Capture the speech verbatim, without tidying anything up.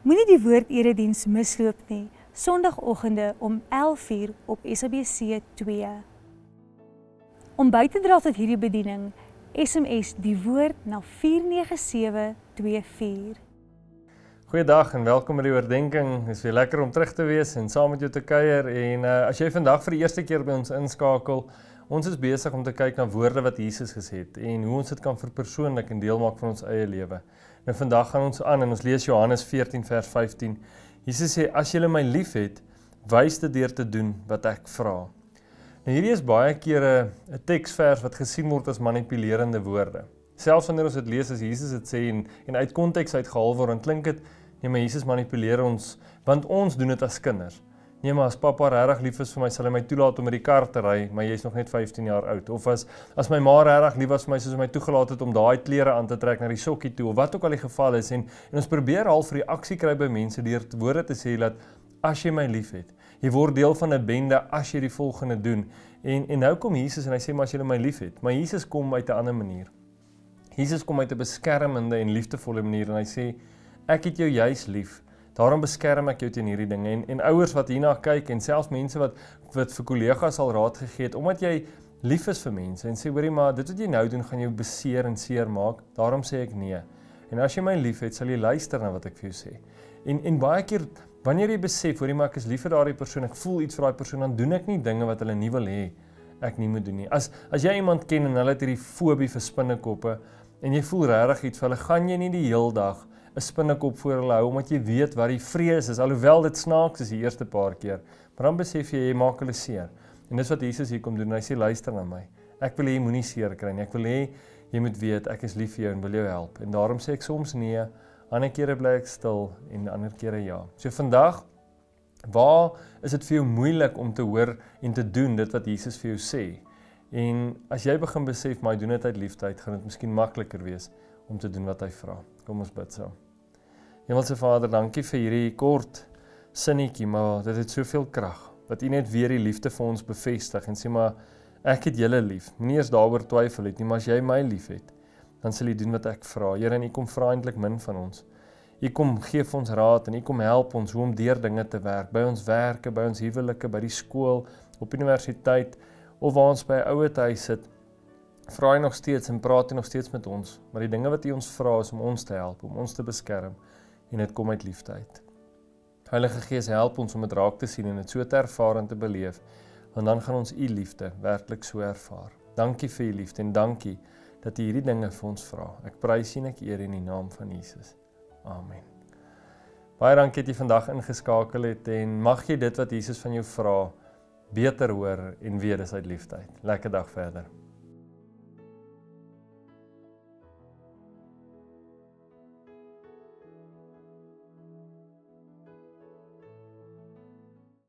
Moenie die woord-erediens misloop nie, Sondagoggende om elf uur op S A B C twee. Om by te dra tot hierdie bediening, S M S die woord na vier nege sewe twee vier. Goeiedag en welkom by die oordenking. Dit is weer lekker om terug te wees en saam met jou te kuier. En uh, as jy vandag vir die eerste keer by ons inskakel, ons is besig om te kyk na woorde wat Jesus gesê het en hoe ons dit kan verpersoonlik en deel maak van ons eie lewe. Nou vandag gaan ons aan en ons lees Johannes veertien vers vyftien. Jesus sê, as julle my liefhet, wys dit deur te doen wat ek vra. Nou hierdie is baie kere 'n teksvers wat gesien word as manipulerende woorde. Selfs wanneer ons dit lees as Jesus dit sê en, en uit konteks uitgehaal word, dan klink dit, nee maar Jesus manipuleer ons, want ons doen dit as kinders. Nee maar as papa regtig lief is vir my, sal hy my toelaat om met die kar te ry, maar jy's nog net vyftien jaar oud. Of as, as my ma regtig lief was vir my, soos my toegelaat het om daai klere aan te trek na die sokkie toe, of wat ook al die geval is. En, en ons probeer al vir reaksie kry by mense deur woorde te sê dat, as jy my lief het, jy word deel van 'n bende as jy die volgende doen. En, en nou kom Jesus en hy sê, maar as jy my lief het, maar Jesus kom uit 'n ander manier. Jesus kom uit 'n beskermende en liefdevolle manier en hy sê, ek het jou juis lief, daarom beskerm ek jou teen hierdie dinge. En, en ouers wat hierna kyk en selfs mense wat, wat vir kollegas al raad gegee het, omdat jy lief is vir mense en sê, hoorie maar, dit wat jy nou doen gaan jou beseer en seer maak, daarom sê ek nee. En as jy my lief het, sal jy luister na wat ek vir jou sê. En, en baie keer, wanneer jy besef, hoorie maar ek is lief vir daardie persoon, ek voel iets vir daardie persoon, dan doen ek nie dinge wat hulle nie wil hê ek nie moet doen nie. As, as jy iemand ken en hulle het hierdie fobie vir spinnekoppe, en jy voel regtig iets vir hulle, gaan jy nie die heel dag 'n spinnekop voor hulle hou, omdat jy weet wat die vrees is, alhoewel dit snaaks is die eerste paar keer, maar dan besef jy, jy maak hulle seer. En dis wat Jesus hier kom doen, hy sê, luister na my, ek wil hê jy moenie seer kry nie, ek wil hê jy moet weet, ek is lief vir jou en wil jou help. En daarom sê ek soms nee, ander kere bly ek stil en ander kere ja. So vandag, waar is dit vir jou moeilik om te hoor en te doen dit wat Jesus vir jou sê? En as jy begin besef, maar hy doen dit uit liefde, gaan dit miskien makliker wees om te doen wat hy vra. Kom ons bid saam. Hemelse Vader, dankie vir hierdie kort sinnetjie, maar dit het soveel krag, dat U net weer die liefde vir ons bevestig en sê maar, ek het julle lief, nie eens daaroor twyfel het nie, maar as jy my lief het, dan sal U doen wat ek vra. Here, en U kom vra eintlik min van ons. U kom gee vir ons raad en U kom help ons hoe om deur dinge te werk, by ons werke, by ons huwelike, by die skool, op universiteit, of waar ons by 'n ouerhuis sit, vra hy nog steeds en praat hy nog steeds met ons, maar die dinge wat hy ons vra is om ons te help, om ons te beskerm, en dit kom uit liefde uit. Heilige Gees, help ons om dit raak te sien en dit so te ervaar en te beleef, want dan gaan ons U liefde werklik so ervaar. Dankie vir U liefde en dankie dat U hierdie dinge vir ons vra. Ek prys U en ek eer in die naam van Jesus. Amen. Baie dankie dat jy vandag ingeskakel het en mag jy dit wat Jesus van jou vra, beter hoor en weet dis uit liefde uit. Lekker dag verder.